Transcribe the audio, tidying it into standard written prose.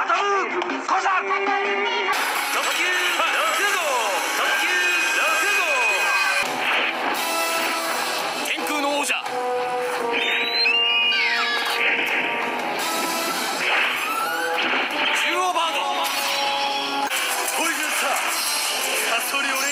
バトルコサ特急6号天空の王者中央バードポイズンスターサソリオレ